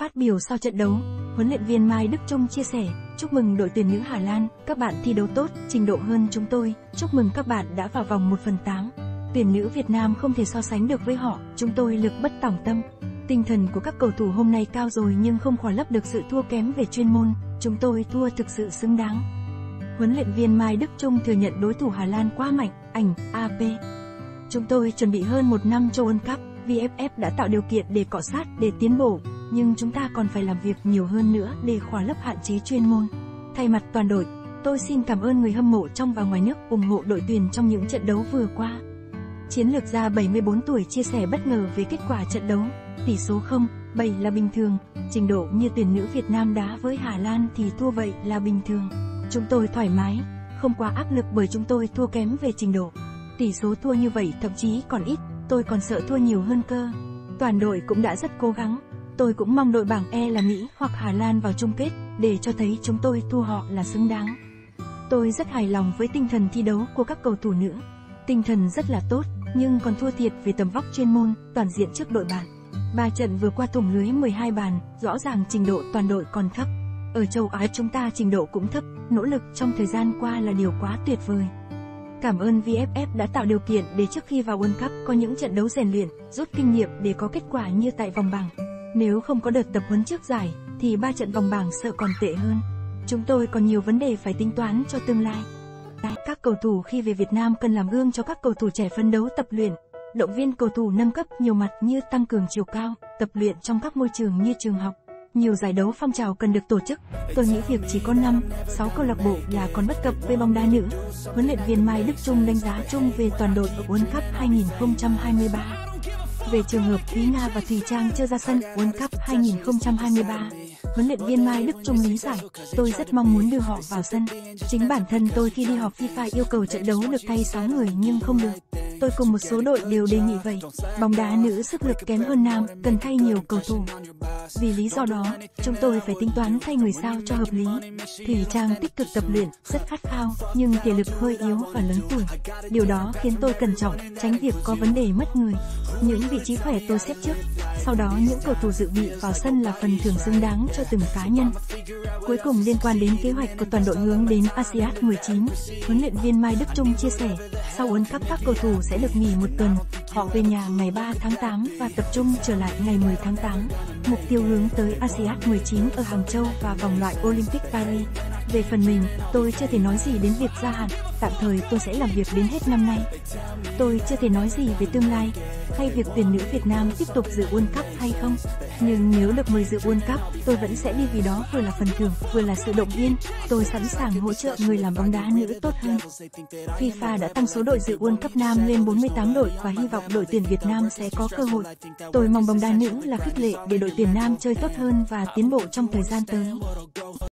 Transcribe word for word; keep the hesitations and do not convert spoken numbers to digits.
Phát biểu sau trận đấu, huấn luyện viên Mai Đức Chung chia sẻ, chúc mừng đội tuyển nữ Hà Lan, các bạn thi đấu tốt, trình độ hơn chúng tôi, chúc mừng các bạn đã vào vòng một phần tám. Tuyển nữ Việt Nam không thể so sánh được với họ, chúng tôi lực bất tòng tâm. Tinh thần của các cầu thủ hôm nay cao rồi nhưng không khỏa lấp được sự thua kém về chuyên môn, chúng tôi thua thực sự xứng đáng. Huấn luyện viên Mai Đức Chung thừa nhận đối thủ Hà Lan quá mạnh, ảnh, a pê. Chúng tôi chuẩn bị hơn một năm cho World Cup, vê ép ép đã tạo điều kiện để cọ sát, để tiến bộ, nhưng chúng ta còn phải làm việc nhiều hơn nữa để khỏa lấp hạn chế chuyên môn. Thay mặt toàn đội, tôi xin cảm ơn người hâm mộ trong và ngoài nước ủng hộ đội tuyển trong những trận đấu vừa qua. Chiến lược gia bảy mươi bốn tuổi chia sẻ bất ngờ về kết quả trận đấu, tỷ số không bảy là bình thường, trình độ như tuyển nữ Việt Nam đá với Hà Lan thì thua vậy là bình thường. Chúng tôi thoải mái, không quá áp lực bởi chúng tôi thua kém về trình độ. Tỷ số thua như vậy thậm chí còn ít, tôi còn sợ thua nhiều hơn cơ. Toàn đội cũng đã rất cố gắng, tôi cũng mong đội bảng E là Mỹ hoặc Hà Lan vào chung kết, để cho thấy chúng tôi thua họ là xứng đáng. Tôi rất hài lòng với tinh thần thi đấu của các cầu thủ nữ. Tinh thần rất là tốt, nhưng còn thua thiệt về tầm vóc chuyên môn, toàn diện trước đội bạn. Ba trận vừa qua thủng lưới mười hai bàn, rõ ràng trình độ toàn đội còn thấp. Ở châu Á chúng ta trình độ cũng thấp, nỗ lực trong thời gian qua là điều quá tuyệt vời. Cảm ơn vê ép ép đã tạo điều kiện để trước khi vào World Cup có những trận đấu rèn luyện, rút kinh nghiệm để có kết quả như tại vòng bảng. Nếu không có đợt tập huấn trước giải, thì ba trận vòng bảng sợ còn tệ hơn. Chúng tôi còn nhiều vấn đề phải tính toán cho tương lai. Các cầu thủ khi về Việt Nam cần làm gương cho các cầu thủ trẻ phấn đấu tập luyện, động viên cầu thủ nâng cấp nhiều mặt như tăng cường chiều cao, tập luyện trong các môi trường như trường học. Nhiều giải đấu phong trào cần được tổ chức. Tôi nghĩ việc chỉ có năm, sáu câu lạc bộ là còn bất cập về bóng đá nữ. Huấn luyện viên Mai Đức Chung đánh giá chung về toàn đội ở World Cup hai không hai ba. Về trường hợp Thúy Nga và Thùy Trang chưa ra sân World Cup hai không hai ba, huấn luyện viên Mai Đức Chung lý giải, tôi rất mong muốn đưa họ vào sân. Chính bản thân tôi khi đi họp FIFA yêu cầu trận đấu được thay sáu người nhưng không được. Tôi cùng một số đội đều đề nghị vậy. Bóng đá nữ sức lực kém hơn nam, cần thay nhiều cầu thủ. Vì lý do đó, chúng tôi phải tính toán thay người sao cho hợp lý. Thùy Trang tích cực tập luyện, rất khát khao, nhưng thể lực hơi yếu và lớn tuổi. Điều đó khiến tôi cẩn trọng, tránh việc có vấn đề mất người. Những vị trí khỏe tôi xếp trước. Sau đó những cầu thủ dự bị vào sân là phần thưởng xứng đáng cho từng cá nhân. Cuối cùng liên quan đến kế hoạch của toàn đội hướng đến ASEAN mười chín, huấn luyện viên Mai Đức Chung chia sẻ, sau World Cup các cầu thủ sẽ được nghỉ một tuần, họ về nhà ngày ba tháng tám và tập trung trở lại ngày mười tháng tám. Mục tiêu hướng tới ASEAN mười chín ở Hàng Châu và vòng loại Olympic Paris. Về phần mình, tôi chưa thể nói gì đến việc gia hạn, tạm thời tôi sẽ làm việc đến hết năm nay. Tôi chưa thể nói gì về tương lai, hay việc tuyển nữ Việt Nam tiếp tục dự World Cup hay không. Nhưng nếu được mời dự World Cup, tôi vẫn sẽ đi vì đó vừa là phần thưởng, vừa là sự động viên. Tôi sẵn sàng hỗ trợ người làm bóng đá nữ tốt hơn. FIFA đã tăng số đội dự World Cup nam lên bốn mươi tám đội và hy vọng đội tuyển Việt Nam sẽ có cơ hội. Tôi mong bóng đá nữ là khích lệ để đội tuyển nam chơi tốt hơn và tiến bộ trong thời gian tới.